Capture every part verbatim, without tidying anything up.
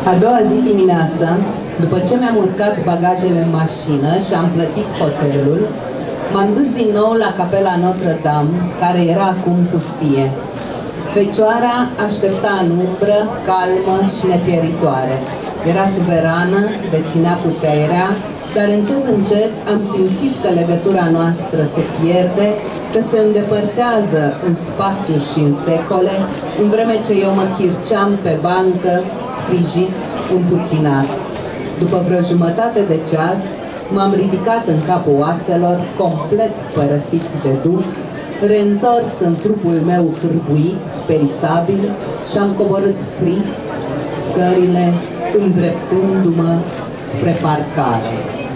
A doua zi dimineața, după ce mi-am urcat bagajele în mașină și am plătit hotelul, m-am dus din nou la capela Notre-Dame, care era acum pustie. Fecioara aștepta în umbră, calmă și nepieritoare. Era suverană, deținea puterea, dar încet, încet am simțit că legătura noastră se pierde, că se îndepărtează în spațiu și în secole, în vreme ce eu mă chirceam pe bancă, sprijit, împuținat. După vreo jumătate de ceas, m-am ridicat în capul oaselor, complet părăsit de duh, reîntors în trupul meu hârbuit, perisabil, și am coborât trist scările, îndreptându-mă spre parcare.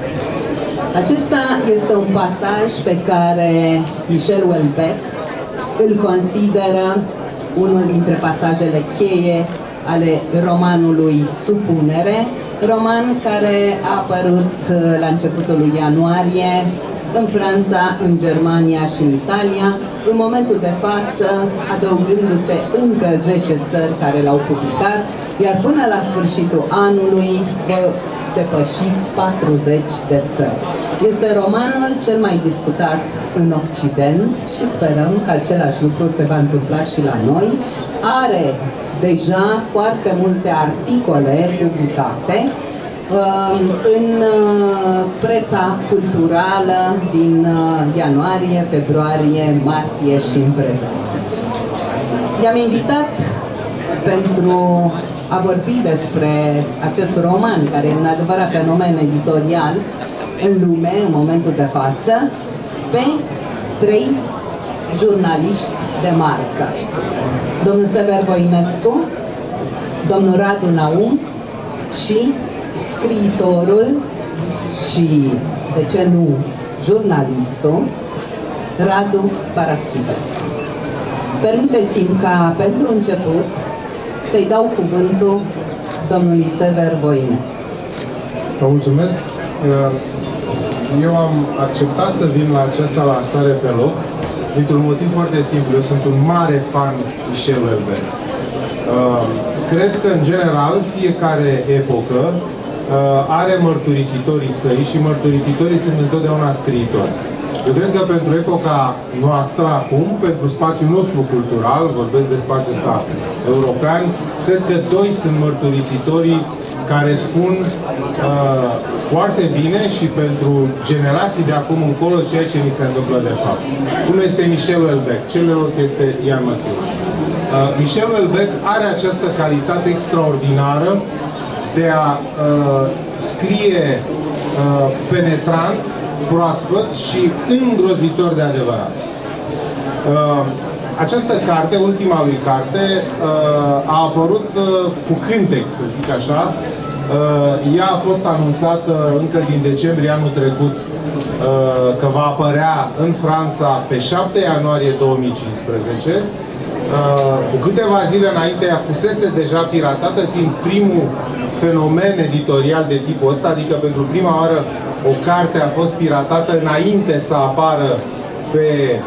Acesta este un pasaj pe care Michel Houellebecq îl consideră unul dintre pasajele cheie ale romanului Supunere, roman care a apărut la începutul lui ianuarie în Franța, în Germania și în Italia, în momentul de față adăugându-se încă zece țări care l-au publicat, iar până la sfârșitul anului va depăși patruzeci de țări. Este romanul cel mai discutat în Occident și sperăm că același lucru se va întâmpla și la noi. Are deja foarte multe articole publicate în presa culturală din ianuarie, februarie, martie și în prezent. I-am invitat pentru a vorbi despre acest roman, care e un adevărat fenomen editorial în lume, în momentul de față, pe trei jurnaliști de marcă. Domnul Sever Voinescu, domnul Radu Naum și scriitorul și, de ce nu, jurnalistul Radu Paraschivescu. Permiteți-mi ca, pentru început, să-i dau cuvântul domnului Sever Voinescu. Vă mulțumesc. Eu am acceptat să vin la această lansare pe loc dintr-un motiv foarte simplu. Eu sunt un mare fan Michel Houellebecq. Cred că, în general, fiecare epocă are mărturisitorii săi și mărturisitorii sunt întotdeauna scriitori. Eu cred că pentru epoca noastră acum, pentru spațiul nostru cultural, vorbesc de spațiul ăsta european, cred că doi sunt mărturisitorii care spun uh, foarte bine și pentru generații de acum încolo ceea ce ni se întâmplă de fapt. Unul este Michel Houellebecq, celălalt este Ian McEwan. Uh, Michel Houellebecq are această calitate extraordinară de a uh, scrie uh, penetrant, proaspăt și îngrozitor de adevărat. Uh, această carte, ultima lui carte, uh, a apărut uh, cu cântec, să zic așa. Uh, ea a fost anunțată încă din decembrie anul trecut uh, că va apărea în Franța pe șapte ianuarie două mii cincisprezece. Uh, cu câteva zile înainte ea fusese deja piratată, fiind primul fenomen editorial de tipul ăsta, adică pentru prima oară o carte a fost piratată înainte să apară pe,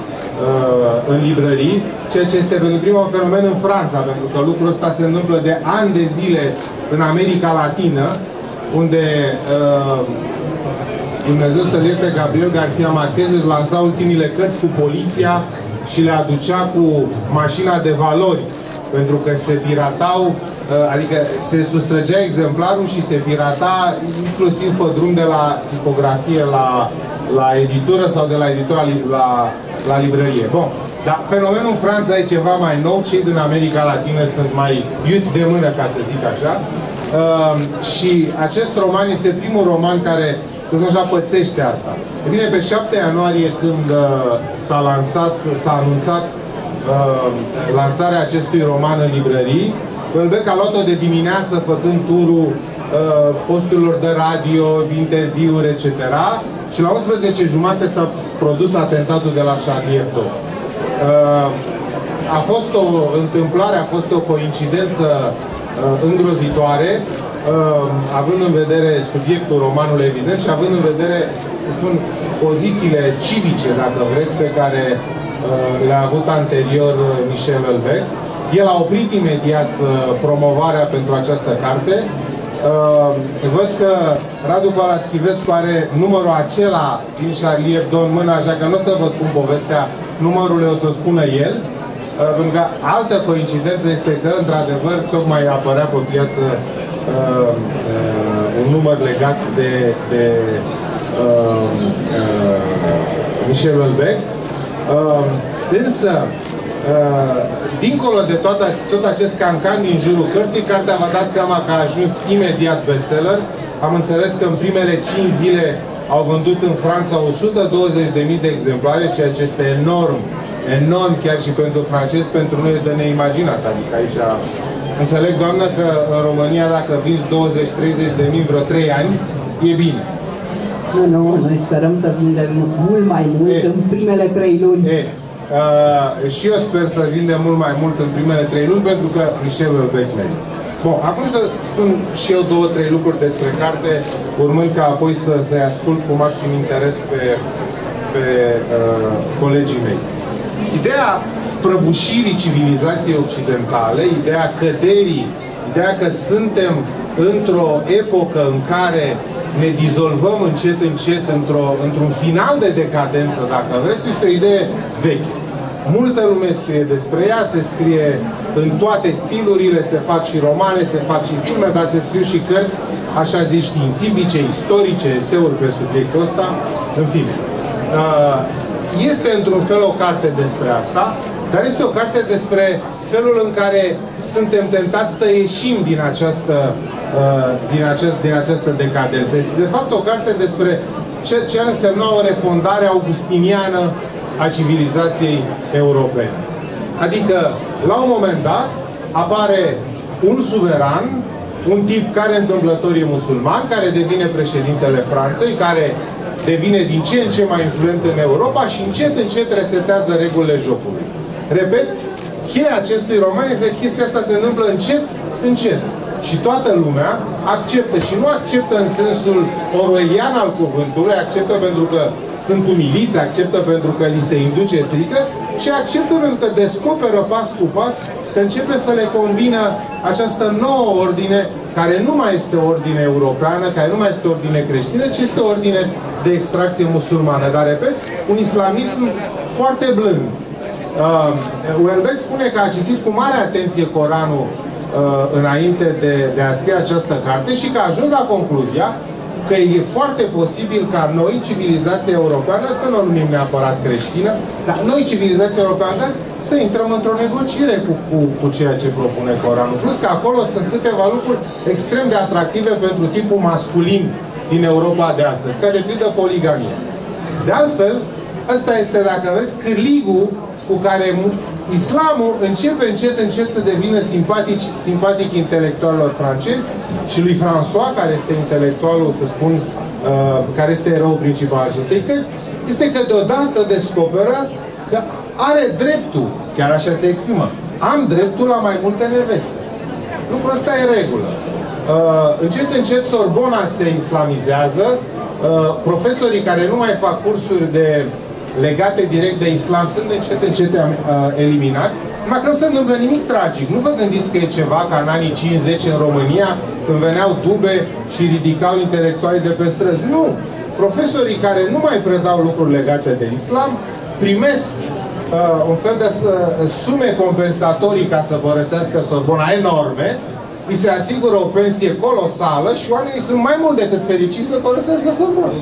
uh, în librării, ceea ce este pentru prima fenomen în Franța, pentru că lucrul ăsta se întâmplă de ani de zile în America Latină, unde uh, Dumnezeu să-l ierte, Gabriel Garcia Marquez își lansa ultimile cărți cu poliția și le aducea cu mașina de valori, pentru că se piratau, adică se sustrăgea exemplarul și se pirata inclusiv pe drum de la tipografie la, la editură sau de la editura la, la librărie. Bun. Dar fenomenul în Franța e ceva mai nou, cei din America Latină sunt mai iuți de mână, ca să zic așa. Uh, și acest roman este primul roman care, cum așa, pățește asta. E bine, pe șapte ianuarie, când uh, s-a lansat, s-a anunțat uh, lansarea acestui roman în librării, Houellebecq a luat-o de dimineață făcând turul uh, posturilor de radio, interviuri, et cetera. Și la unsprezece jumate s-a produs atentatul de la Charlie Hebdo. Uh, a fost o întâmplare, a fost o coincidență uh, îngrozitoare, uh, având în vedere subiectul romanului evident și având în vedere, să spun, pozițiile civice, dacă vreți, pe care uh, le-a avut anterior Michel Houellebecq. El a oprit imediat uh, promovarea pentru această carte Uh, văd că Radu Paraschivescu are numărul acela din Charlie Hebdo în mână, așa că nu o să vă spun povestea, numărul o să spună el. Uh, pentru că altă coincidență este că, într-adevăr, tocmai apărea pe piață uh, uh, un număr legat de, de uh, uh, Michel Houellebecq. Uh, însă, Uh, dincolo de tot, tot acest cancan din jurul cărții, cartea v-a dat seama că a ajuns imediat bestseller. Am înțeles că în primele cinci zile au vândut în Franța o sută douăzeci de mii de exemplare, ceea ce este enorm, enorm chiar și pentru francezi, pentru noi e de neimaginat. Adică aici, înțeleg, doamnă, că în România dacă vinzi douăzeci treizeci de mii vreo trei ani, e bine. Nu, nu, noi sperăm să vindem mult mai mult e, în primele trei luni. E. Uh, și eu sper să vindem mult mai mult în primele trei luni, pentru că Michel Houellebecq merită. Bun, acum să spun și eu două, trei lucruri despre carte, urmând ca apoi să, să-i ascult cu maxim interes pe, pe uh, colegii mei. Ideea prăbușirii civilizației occidentale, ideea căderii, ideea că suntem într-o epocă în care ne dizolvăm încet, încet într-o, într-un final de decadență, dacă vreți, este o idee veche. Multă lume scrie despre ea, se scrie în toate stilurile, se fac și romane, se fac și filme, dar se scriu și cărți, așa zis, științifice, istorice, eseuri pe subiectul ăsta, în fine. Este într-un fel o carte despre asta, dar este o carte despre felul în care suntem tentați să ieșim din această, din acest, din această decadență. Este de fapt o carte despre ce, ce însemna o refondare augustiniană a civilizației europene. Adică, la un moment dat, apare un suveran, un tip care întâmplător e musulman, care devine președintele Franței, care devine din ce în ce mai influent în Europa și încet, încet resetează regulile jocului. Repet, cheia acestui roman este că chestia asta se întâmplă încet, încet. Și toată lumea acceptă, și nu acceptă în sensul orwellian al cuvântului, acceptă pentru că sunt umiliți, acceptă pentru că li se induce frică, și acceptă pentru că descoperă pas cu pas că începe să le convină această nouă ordine, care nu mai este ordine europeană, care nu mai este ordine creștină, ci este ordine de extracție musulmană. Dar, repet, un islamism foarte blând. Uh, Houellebecq spune că a citit cu mare atenție Coranul uh, înainte de, de a scrie această carte și că a ajuns la concluzia că e foarte posibil ca noi, civilizația europeană, să nu o numim neapărat creștină, dar noi, civilizația europeană, să intrăm într-o negociere cu, cu, cu ceea ce propune Coranul. Plus că acolo sunt câteva lucruri extrem de atractive pentru tipul masculin din Europa de astăzi, ca de pildă poligamie. De altfel, ăsta este, dacă vreți, cârligul cu care islamul începe încet, încet să devină simpatic, simpatic intelectualilor francezi și lui François, care este intelectualul, să spun, uh, care este erou principal acestei cărți, este că deodată descoperă că are dreptul, chiar așa se exprimă, am dreptul la mai multe neveste. Lucrul ăsta e regulă. Uh, încet, încet Sorbona se islamizează, uh, profesorii care nu mai fac cursuri de legate direct de islam sunt încet, încet uh, eliminați. Numai că nu se întâmplă nimic tragic. Nu vă gândiți că e ceva ca în anii cincizeci în România, când veneau dube și ridicau intelectualii de pe străzi. Nu! Profesorii care nu mai predau lucruri legate de islam primesc uh, un fel de uh, sume compensatorii ca să părăsească Sorbona enorme, îi se asigură o pensie colosală și oamenii sunt mai mult decât fericiți să părăsească Sorbona.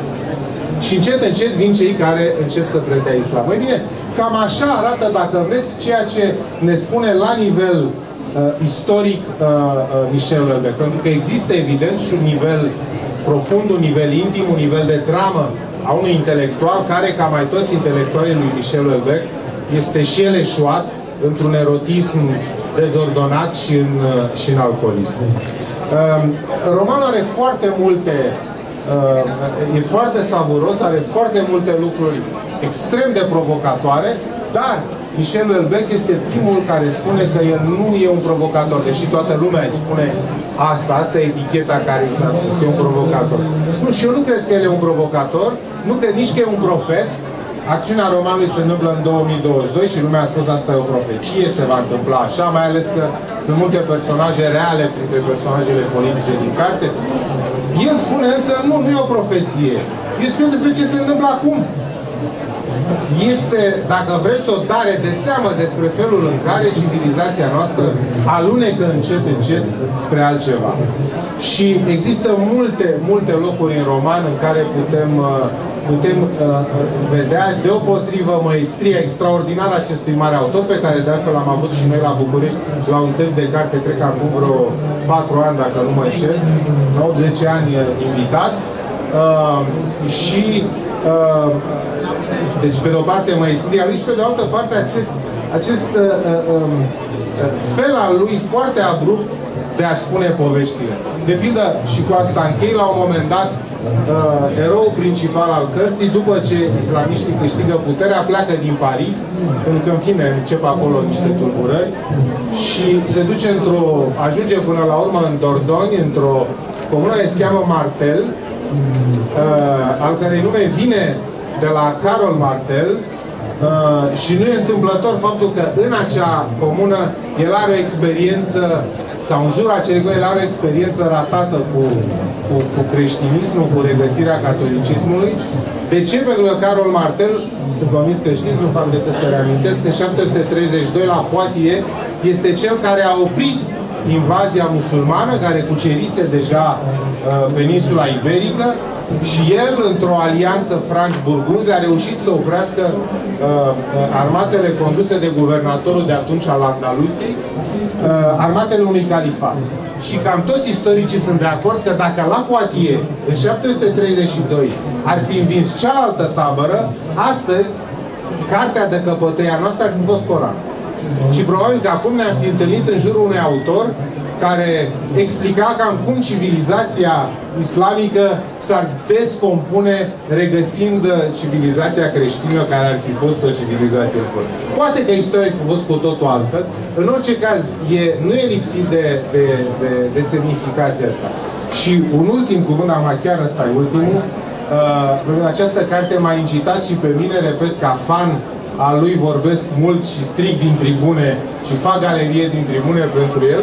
Și încet, încet vin cei care încep să predea islam. Mai bine, cam așa arată, dacă vreți, ceea ce ne spune la nivel uh, istoric uh, uh, Michel Houellebecq. Pentru că există, evident, și un nivel profund, un nivel intim, un nivel de dramă a unui intelectual care, ca mai toți intelectualii lui Michel Houellebecq, este și el eșuat într-un erotism dezordonat și în, uh, și în alcoolism. Uh, romanul are foarte multe Uh, e foarte savuros, are foarte multe lucruri extrem de provocatoare, dar Michel Houellebecq este primul care spune că el nu e un provocator, deși toată lumea îi spune asta, asta e eticheta care i s-a spus, e un provocator. Nu, și eu nu cred că el e un provocator, nu cred nici că e un profet. Acțiunea romanului se întâmplă în două mii douăzeci și doi și lumea a spus asta e o profeție, se va întâmpla așa, mai ales că sunt multe personaje reale printre personajele politice din carte. El spune însă, nu, nu e o profeție. Eu spun despre ce se întâmplă acum. Este, dacă vreți, o dare de seamă despre felul în care civilizația noastră alunecă încet, încet spre altceva. Și există multe, multe locuri în roman în care putem, putem uh, vedea deopotrivă măestria extraordinară a acestui mare autor, pe care de altfel am avut și noi la București, la un târg de carte, cred că acum vreo patru ani, dacă nu mă înșel, nouă zece ani invitat. Uh, și uh, deci, pe de o parte, măestria lui și pe de altă parte, acest, acest uh, uh, fel al lui foarte abrupt de a spune poveștile. De pildă, și cu asta închei, la un moment dat, uh, eroul principal al cărții, după ce islamiștii câștigă puterea, pleacă din Paris, pentru că, în fine, încep acolo niște tulburări, și se duce într-o, ajunge până la urmă în Dordogne, într-o comună care se cheamă Martel, uh, al cărei nume vine de la Carol Martel, uh, și nu e întâmplător faptul că în acea comună el are o experiență, sau în jurul acelei comună, el are o experiență ratată cu, cu, cu creștinismul, cu regăsirea catolicismului. De ce? Pentru că Carol Martel, sunt convins că știți, nu fac decât să reamintesc, că în șapte sute treizeci și doi la Poitiers este cel care a oprit invazia musulmană, care cucerise deja uh, peninsula iberică, și el, într-o alianță franci-burgunzi, a reușit să oprească uh, armatele conduse de guvernatorul de atunci al Andalusiei, uh, armatele unui califat. Și cam toți istoricii sunt de acord că dacă la Poitiers, în șapte sute treizeci și doi, ar fi învins cealaltă tabără, astăzi, cartea de căpătăia noastră ar fi fost Coran. Și probabil că acum ne-am fi întâlnit în jurul unui autor care explica cam cum civilizația islamică s-ar descompune regăsind civilizația creștină, care ar fi fost o civilizație fără. Poate că istoria ar fi fost cu totul altfel. În orice caz, e, nu e lipsit de, de, de, de semnificația asta. Și un ultim cuvânt, am chiar ăsta e ultimul, uh, această carte m-a incitat și pe mine, repet, ca fan al lui, vorbesc mult și stric din tribune și fac galerie din tribune pentru el.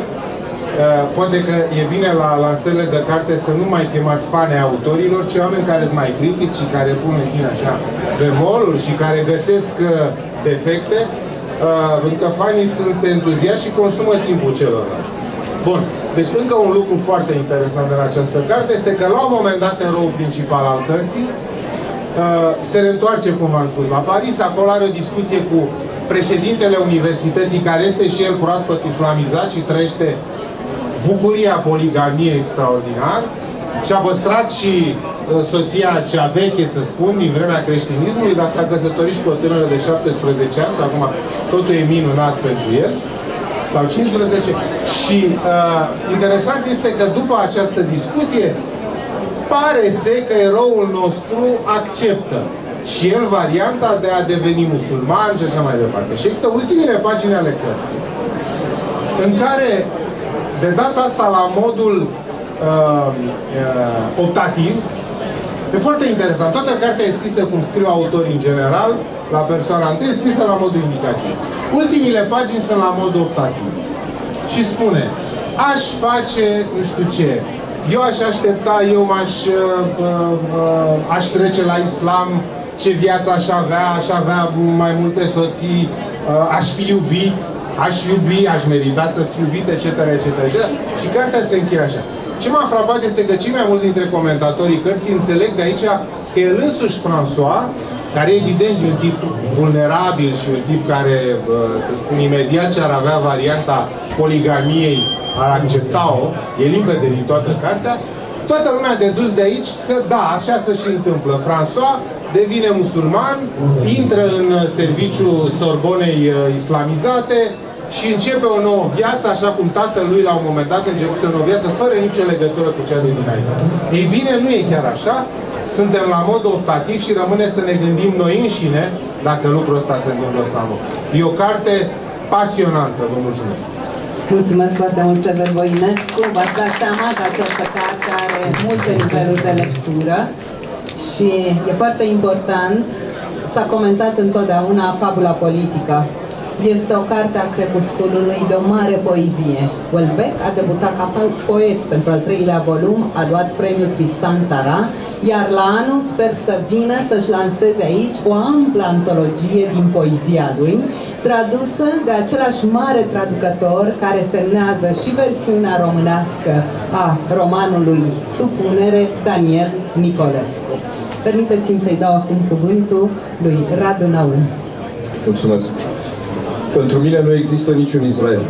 Uh, poate că e bine la lansările de carte să nu mai chemați fane autorilor, ci oameni care sunt mai critici și care pun în tine așa bemoluri și care găsesc uh, defecte, uh, pentru că fanii sunt entuziaști și consumă timpul celorlalți. Bun. Deci încă un lucru foarte interesant în această carte este că la un moment dat eroul principal al cărții uh, se reîntoarce, cum v-am spus, la Paris. Acolo are o discuție cu președintele universității, care este și el proaspăt islamizat și trăiește bucuria poligamiei extraordinar, și a păstrat și uh, soția cea veche, să spun, din vremea creștinismului, dar s-a căsătorit și cu o tânără de șaptesprezece ani și acum totul e minunat pentru el, sau cincisprezece. Și uh, interesant este că după această discuție pare să că eroul nostru acceptă și el varianta de a deveni musulman și așa mai departe. Și există ultimele pagini ale cărții în care, de data asta la modul uh, uh, optativ, e foarte interesant. Toată cartea e scrisă cum scriu autorii în general, la persoana întâi, e scrisă la modul indicativ. Ultimile pagini sunt la modul optativ. Și spune, aș face nu știu ce, eu aș aștepta, eu m-aș uh, uh, aș trece la islam, ce viață aș avea, aș avea mai multe soții, uh, aș fi iubit, aș iubi, aș merita să fiu iubit, et cetera, et cetera, et cetera. Și cartea se încheie așa. Ce m-a frapat este că cei mai mulți dintre comentatorii cărții înțeleg de aici că el însuși François, care evident e un tip vulnerabil și un tip care, să spun, imediat ce ar avea varianta poligamiei, ar accepta-o, e limpede din toată cartea, toată lumea a dedus de aici că da, așa se și întâmplă. François devine musulman, intră în serviciul Sorbonei islamizate și începe o nouă viață, așa cum tatălui la un moment dat începuse o nouă viață, fără nicio legătură cu cea de dinainte. Ei bine, nu e chiar așa. Suntem la mod optativ și rămâne să ne gândim noi înșine dacă lucrul ăsta se întâmplă sau nu. E o carte pasionantă. Vă mulțumesc! Mulțumesc foarte mult, Sever Voinescu. V-ați dat seama că această carte are multe niveluri de lectură și e foarte important. S-a comentat întotdeauna fabula politică. Este o carte a crepusculului de o mare poezie. Houellebecq a debutat ca poet pentru al treilea volum, a luat premiul Tristan Tzara, iar la anul sper să vină să-și lanseze aici o amplă antologie din poezia lui, tradusă de același mare traducător care semnează și versiunea românească a romanului Supunere, Daniel Nicolescu. Permiteți-mi să-i dau acum cuvântul lui Radu Naum. Mulțumesc. Pentru mine nu există niciun Israel.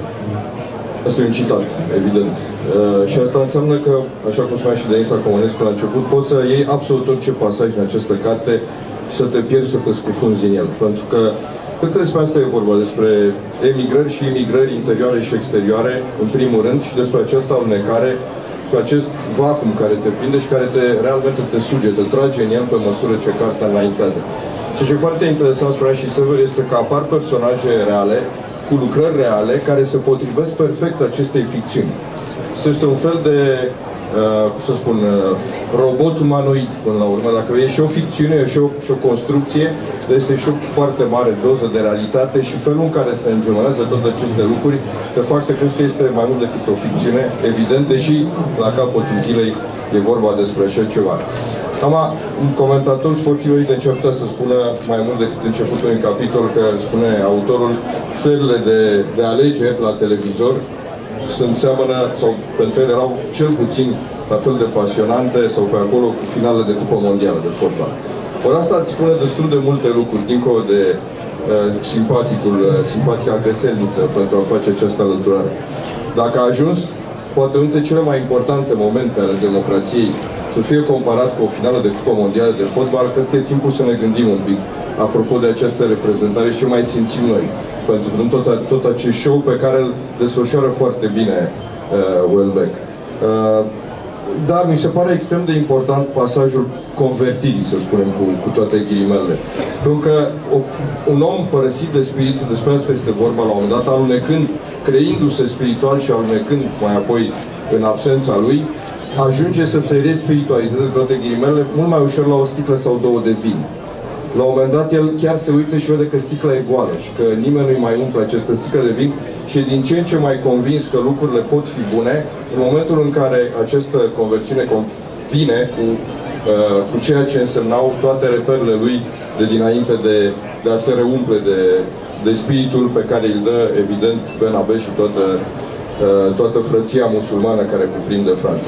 Asta e un citat, evident. Uh, și asta înseamnă că, așa cum spunea și Denisa Comănescu la început, poți să iei absolut orice pasaj în această carte și să te pierzi, să te scufunzi în el. Pentru că, cred că despre asta e vorba, despre emigrări și imigrări interioare și exterioare, în primul rând, și despre această alunecare, cu acest vacuum care te prinde și care te, realmente te suge, te trage în el pe măsură ce cartea înaintează. Ce e foarte interesant, spunea și Sever, este că apar personaje reale, cu lucrări reale, care se potrivesc perfect acestei ficțiuni. Asta este un fel de, uh, cum să spun, uh, robot umanoid, până la urmă. Dacă e și o ficțiune, e și o, și o construcție, dar este și o foarte mare doză de realitate și felul în care se îngemânează toate aceste lucruri te fac să crezi că este mai mult decât o ficțiune, evident, deși la capătul zilei e vorba despre așa ceva. Am un comentator sportiv de ce ar putea să spună mai mult decât începutul unui capitol, că spune autorul, serile de, de alegeri la televizor sunt seamănă, sau pentru ele erau cel puțin la fel de pasionante sau pe acolo cu finale de Cupă Mondială de fotbal. Ori asta îți spune destul de multe lucruri, dincolo de uh, simpaticul, uh, simpatica găselniță pentru a face această alăturare. Dacă a ajuns, poate unul dintre cele mai importante momente ale democrației să fie comparat cu o finală de Cupă Mondială de fotbal, cred că e timpul să ne gândim un pic apropo de această reprezentare și ce mai simțim noi. Pentru că tot, tot acest show pe care îl desfășoară foarte bine uh, Houellebecq. Uh, dar mi se pare extrem de important pasajul convertirii, să spunem, cu, cu toate ghilimele. Pentru că o, un om părăsit de spirit, despre asta este vorba la un moment dat, alunecând, creindu-se spiritual și alunecând mai apoi în absența lui, ajunge să se respiritualizeze, toate ghilimele, mult mai ușor la o sticlă sau două de vin. La un moment dat, el chiar se uită și vede că sticla e goală și că nimeni nu-i mai umple această sticlă de vin și e din ce în ce mai convins că lucrurile pot fi bune în momentul în care această conversiune vine cu, uh, cu ceea ce însemnau toate reperele lui de dinainte de, de a se reumple de, de spiritul pe care îl dă, evident, Ben Abbes și toată, uh, toată frăția musulmană care cuprinde Franța.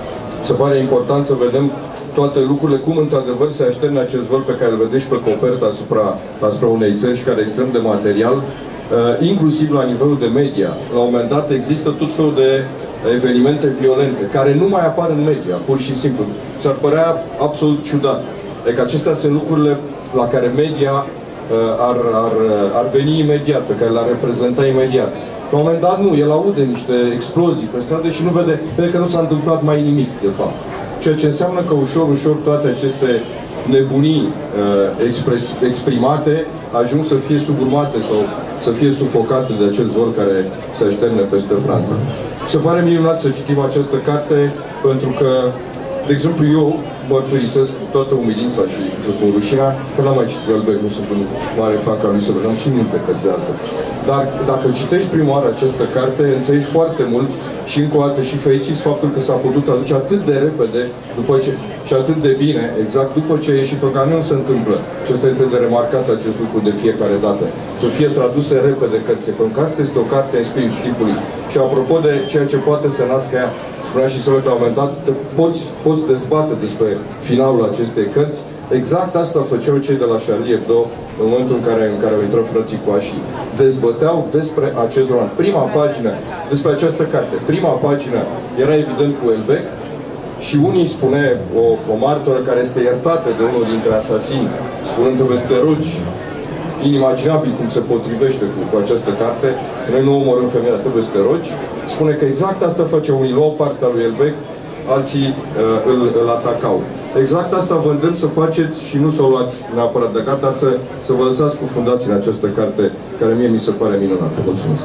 Se pare important să vedem toate lucrurile, cum într-adevăr se așterne acest văl pe care îl vedeți pe copertă asupra, asupra unei țări și care e extrem de material, uh, inclusiv la nivelul de media. La un moment dat există tot felul de evenimente violente, care nu mai apar în media, pur și simplu. S-ar părea absolut ciudat. Deci acestea sunt lucrurile la care media uh, ar, ar, ar veni imediat, pe care le-ar reprezenta imediat. La un moment dat nu, el aude niște explozii pe stradă și nu vede, vede că nu s-a întâmplat mai nimic, de fapt. Ceea ce înseamnă că ușor, ușor toate aceste nebunii uh, expres, exprimate ajung să fie suburmate sau să fie sufocate de acest văl care se așterne peste Franța. Se pare minunat să citim această carte pentru că, de exemplu, eu mărturisesc toată umilința și, să spun, rușinea, că n-am mai citit Houellebecq, nu sunt un mare fan ca lui să vedem și multe cărți de altfel. Dar dacă citești prima oară această carte, înțelegi foarte mult și încă o dată și fericiți faptul că s-a putut aduce atât de repede după ce, și atât de bine, exact după ce a ieșit, pentru că nu se întâmplă. Și asta este de remarcat acest lucru de fiecare dată. Să fie traduse repede cărțile, pentru că asta este o carte în spiritul timpului. Și apropo de ceea ce poate să nască ea, spunea și Sălău că la un moment dat poți, poți dezbate despre finalul acestei cărți. Exact asta făceau cei de la Charlie Hebdo în momentul în care, în care au intrat frații Coașii. Dezbăteau despre acest roman. Prima pagină, despre această carte, prima pagină era evident cu Houellebecq și unii spune o, o martoră care este iertată de unul dintre asasini, spunând că te rogi, inimaginabil cum se potrivește cu, cu această carte, noi nu omorâm femeia, trebuie să te rogi, spune că exact asta face unii, luau partea lui Houellebecq, alții uh, îl, îl atacau. Exact asta vă îndemn să faceți și nu să o luați neapărat de gata, să, să vă lăsați cufundați în această carte, care mie mi se pare minunată. Mulțumesc!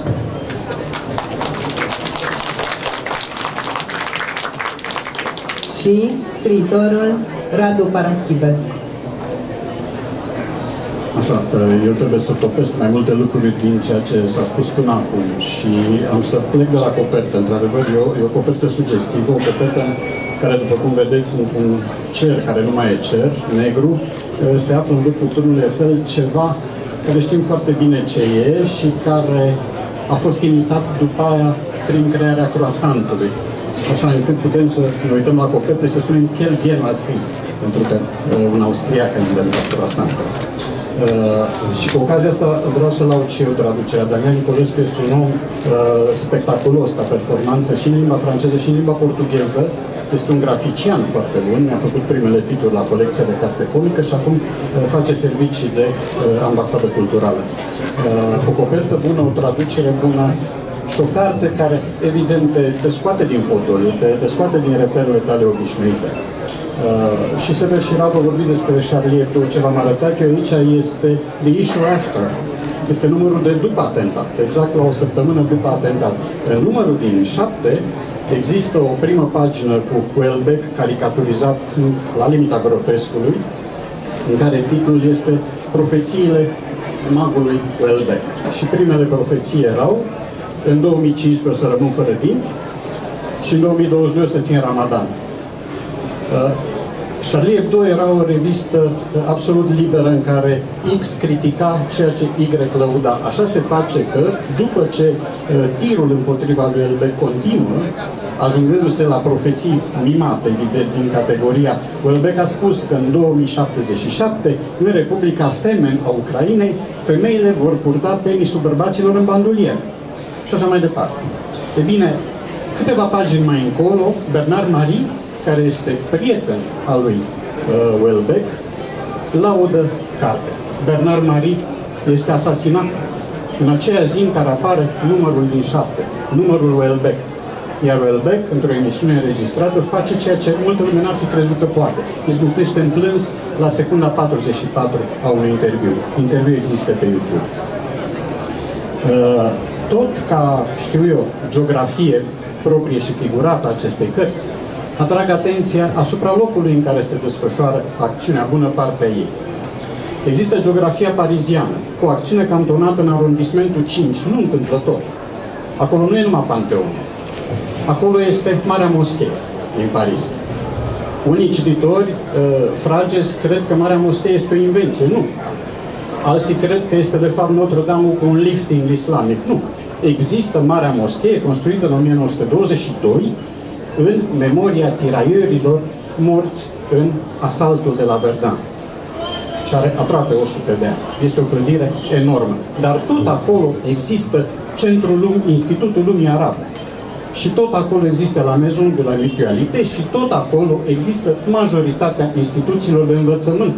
Și scriitorul Radu Paraschivescu. Așa, eu trebuie să topesc mai multe lucruri din ceea ce s-a spus până acum și am să plec de la copertă. Într-adevăr, e, e o copertă sugestivă, o copertă care, după cum vedeți, într-un cer care nu mai e cer, negru, se află în vârful turnului Eiffel ceva care știm foarte bine ce e și care a fost imitat după aia prin crearea croissantului. Așa încât putem să ne uităm la copertă și să spunem quel bien la scris, pentru că un austriac a inventat croissantul. Uh, și cu ocazia asta vreau să laud și eu traducerea. Daniel Nicolescu este un om uh, spectaculos ca performanță și în limba franceză și în limba portugheză. Este un grafician foarte bun, mi-a făcut primele titluri la colecția de carte comică și acum uh, face servicii de uh, ambasadă culturală. Uh, o copertă bună, o traducere bună și o carte care, evident, te, te scoate din fotoliu, te, te scoate din reperele tale obișnuite. Uh, și Sever și Radu a vorbit despre Charlie Hebdo, ce v-am arătat eu aici este The Issue After. Este numărul de după atentat, exact la o săptămână după atentat. În numărul din șapte există o primă pagină cu Houellebecq caricaturizat la limita grotescului, în care titlul este Profețiile magului Houellebecq. Și primele profeții erau: în două mii cincisprezece o să rămân fără dinți și în două mii douăzeci și doi o să țin Ramadan. Uh, Charlie Hebdo era o revistă uh, absolut liberă în care X critica ceea ce Y lăuda. Așa se face că, după ce uh, tirul împotriva lui Houellebecq continuă, ajungându-se la profeții mimate, evident, din categoria, Houellebecq a spus că în două mii șaptezeci și șapte, în Republica Femen a Ucrainei, femeile vor purta penisul bărbaților în bandulier. Și așa mai departe. E bine, câteva pagini mai încolo, Bernard Marie, care este prieten al lui uh, Houellebecq, laudă cartea. Bernard Marie este asasinat în aceea zi în care apare numărul din șapte, numărul Houellebecq. Iar Houellebecq, într-o emisiune înregistrată, face ceea ce multă lume n-ar fi crezut că poate. Izbucnește în plâns la secunda patruzeci și patru a unui interviu. Interviul există pe YouTube. Uh, tot ca, știu eu, geografie proprie și figurată a acestei cărți, atrag atenția asupra locului în care se desfășoară acțiunea, bună parte a ei. Există geografia pariziană, cu o acțiune cantonată în arondismentul cinci, nu întâmplător. Acolo nu e numai Panteon. Acolo este Marea Moschee, din Paris. Unii cititori uh, frageți cred că Marea Moschee este o invenție. Nu. Alții cred că este, de fapt, Notre-Dame cu un lifting islamic. Nu. Există Marea Moschee, construită în o mie nouă sute douăzeci și doi, în memoria tiraierilor morți în asaltul de la Verdun. Și are aproape o sută de ani. Este o clădire enormă. Dar tot acolo există Centrul Lumii, Institutul Lumii Arabe. Și tot acolo există la Maison de la Mutualité și tot acolo există majoritatea instituțiilor de învățământ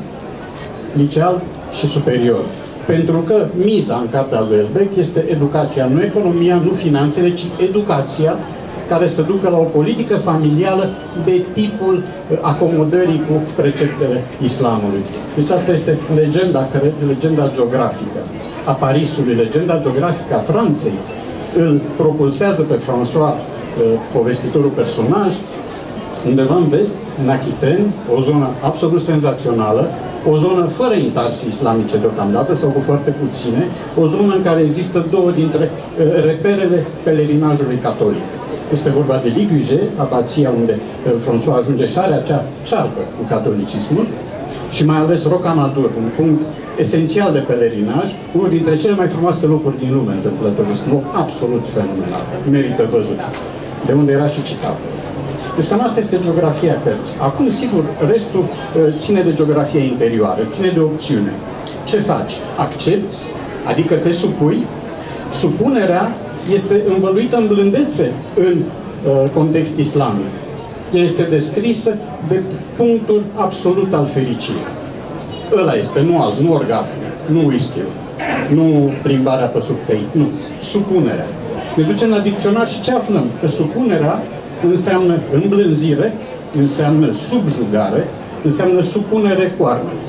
liceal și superior. Pentru că miza în cartea lui Houellebecq este educația, nu economia, nu finanțele, ci educația care să ducă la o politică familială de tipul acomodării cu preceptele islamului. Deci asta este legenda, legenda geografică a Parisului, legenda geografică a Franței. Îl propulsează pe François, povestitorul personaj, undeva în vest, în Aquitaine, o zonă absolut senzațională, o zonă fără intarsii islamice deocamdată, sau cu foarte puține, o zonă în care există două dintre uh, reperele pelerinajului catolic. Este vorba de Ligugé, abația unde uh, François ajunge și are acea ceartă cu catolicismul, și mai ales Rocamadour, un punct esențial de pelerinaj, unul dintre cele mai frumoase locuri din lume, întâmplător, este un loc absolut fenomenal, merită văzut, de unde era și citat. Deci cam asta este geografia cărții. Acum, sigur, restul uh, ține de geografia interioară, ține de opțiune. Ce faci? Accepti, adică te supui. Supunerea este învăluită în blândețe în uh, context islamic. Ea este descrisă de punctul absolut al fericirii. Ăla este, nu alt, nu orgasmul, nu whisky-ul, nu plimbarea pe sub tei, nu. Supunerea. Ne ducem la dicționar și ce aflăm? Că supunerea înseamnă îmblânzire, înseamnă subjugare, înseamnă supunere cu armele.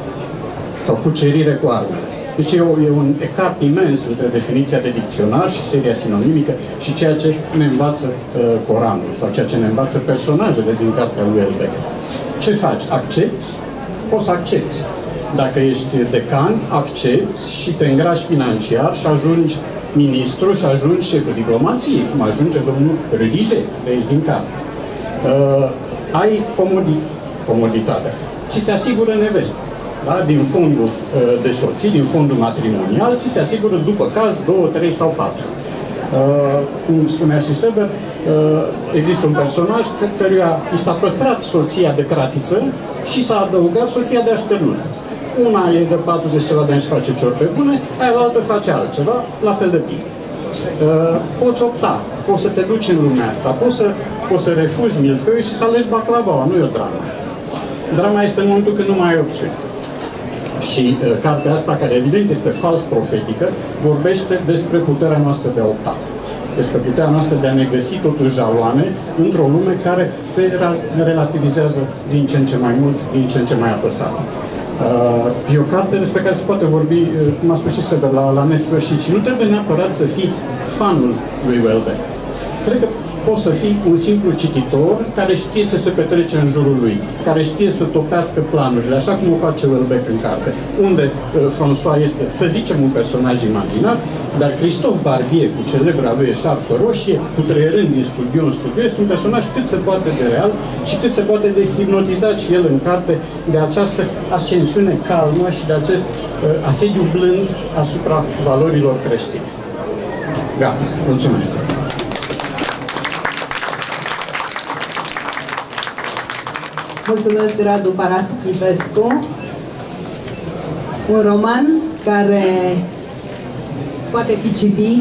Sau cucerire cu armele. Deci e, o, e un ecart imens între definiția de dicționar și seria sinonimică și ceea ce ne învață uh, Coranul sau ceea ce ne învață personajele din cartea lui Houellebecq. Ce faci? Accepți? Poți să accepți. Dacă ești decan, accepti și te îngrași financiar și ajungi ministru și ajungi șeful diplomației, cum ajunge domnul Rüdiger, de aici din cap. Uh, ai comodi comoditatea. Ți se asigură nevestă. Da? Din fondul uh, de soții, din fondul matrimonial, ți se asigură după caz două, trei sau patru. Uh, cum spunea și Sever, uh, există un personaj căruia i s-a păstrat soția de cratiță și s-a adăugat soția de așternut. Una e de patruzeci ceva de ani și face ciorbe bune, aia la altă face altceva, la fel de bine. Uh, poți opta, poți să te duci în lumea asta, poți să, poți să refuzi milfăiul și să alegi baclavaua, nu e o dramă. Drama este în momentul când nu mai ai opțiuni. Și uh, cartea asta, care evident este fals profetică, vorbește despre puterea noastră de a opta. Despre puterea noastră de a ne găsi totuși jaloane într-o lume care se relativizează din ce în ce mai mult, din ce în ce mai apăsat. Uh, e o carte despre care se poate vorbi, uh, cum a spus și Sever, la, la nesfârșit și nu trebuie neapărat să fii fanul lui Welbeck. Cred că poți să fii un simplu cititor care știe ce se petrece în jurul lui, care știe să topească planurile, așa cum o face Welbeck în carte, unde uh, François este, să zicem, un personaj imaginar, dar Christophe Barbier, cu celebra lui eșarfă roșie, cu trăierând din studio în studio, este un personaj cât se poate de real și cât se poate de hipnotizat și el în carte de această ascensiune calmă și de acest uh, asediu blând asupra valorilor creștine. Gata, mulțumesc! Mulțumesc, Radu Paraschivescu. Un roman care poate fi citit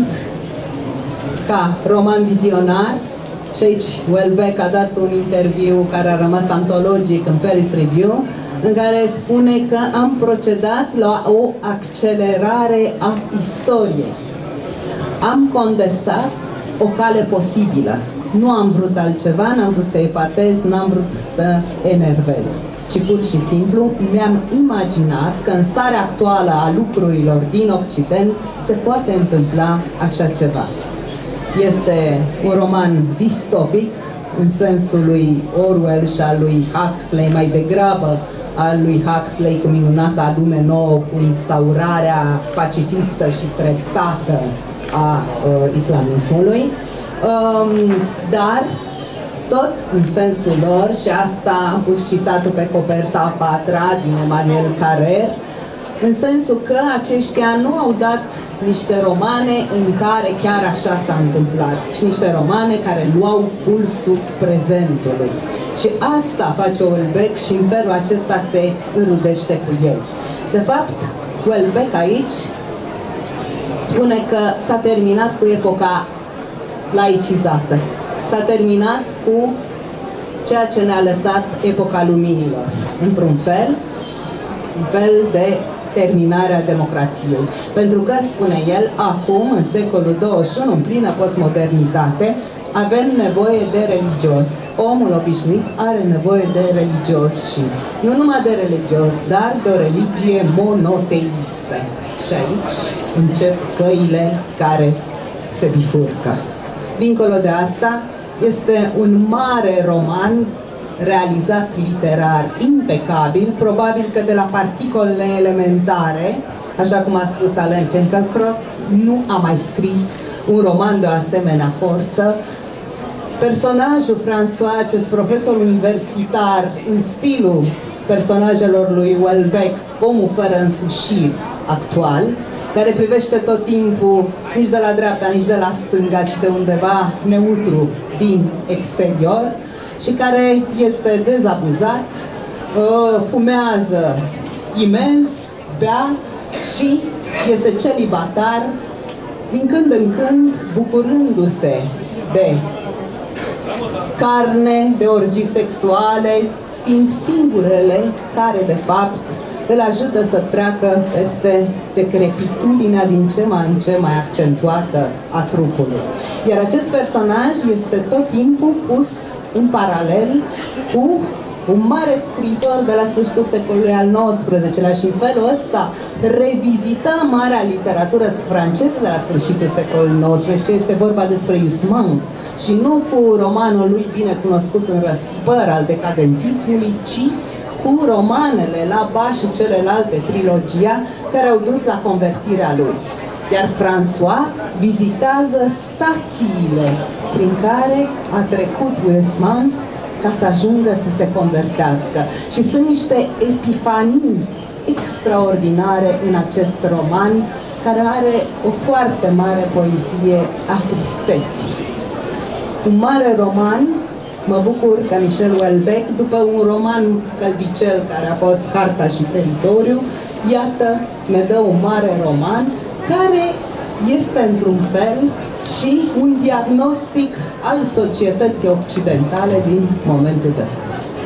ca roman vizionar și aici Welbeck a dat un interviu care a rămas antologic în Paris Review, în care spune că am procedat la o accelerare a istoriei. Am condensat o cale posibilă. Nu am vrut altceva, n-am vrut să epatez, n-am vrut să enervez, ci pur și simplu mi-am imaginat că în starea actuală a lucrurilor din Occident se poate întâmpla așa ceva. Este un roman distopic, în sensul lui Orwell și al lui Huxley, mai degrabă al lui Huxley cu minunata lume nouă, cu instaurarea pacifistă și treptată a uh, islamismului. Um, dar tot în sensul lor, și asta am pus citatul pe coperta a patra din Emmanuel Carrère, în sensul că aceștia nu au dat niște romane în care chiar așa s-a întâmplat, ci niște romane care luau pulsul prezentului. Și asta face Welbeck și în felul acesta se înrudește cu ei. De fapt, Welbeck aici spune că s-a terminat cu epoca laicizată. S-a terminat cu ceea ce ne-a lăsat epoca luminilor. Într-un fel, un fel de terminarea democrației. Pentru că, spune el, acum, în secolul douăzeci și unu, în plină postmodernitate, avem nevoie de religios. Omul obișnuit are nevoie de religios și nu numai de religios, dar de o religie monoteistă. Și aici încep căile care se bifurcă. Dincolo de asta, este un mare roman realizat literar, impecabil, probabil că de la particolele elementare, așa cum a spus Alain Finkielkraut, nu a mai scris un roman de o asemenea forță. Personajul François, acest profesor universitar, în stilul personajelor lui Welbeck, omul fără însușiri actual, care privește tot timpul nici de la dreapta, nici de la stânga, ci de undeva neutru din exterior și care este dezabuzat, fumează imens, bea și este celibatar, din când în când bucurându-se de carne, de orgii sexuale, fiind singurele care, de fapt, îl ajută să treacă peste decrepitudinea din ce mai în ce mai accentuată a trupului. Iar acest personaj este tot timpul pus în paralel cu un mare scriitor de la sfârșitul secolului al nouăsprezecelea și în felul ăsta revizita marea literatură franceză de la sfârșitul secolului nouăsprezece. Este vorba despre Huysmans și nu cu romanul lui bine cunoscut în răspăr al decadentismului, ci cu romanele La Ba și celelalte, trilogia, care au dus la convertirea lui. Iar François vizitează stațiile prin care a trecut Huysmans ca să ajungă să se convertească. Și sunt niște epifanii extraordinare în acest roman, care are o foarte mare poezie a tristeții. Un mare roman, mă bucur că Michel Houellebecq, după un roman căldicel care a fost Harta și Teritoriu, iată, ne dă un mare roman care este într-un fel și un diagnostic al societății occidentale din momentul de față.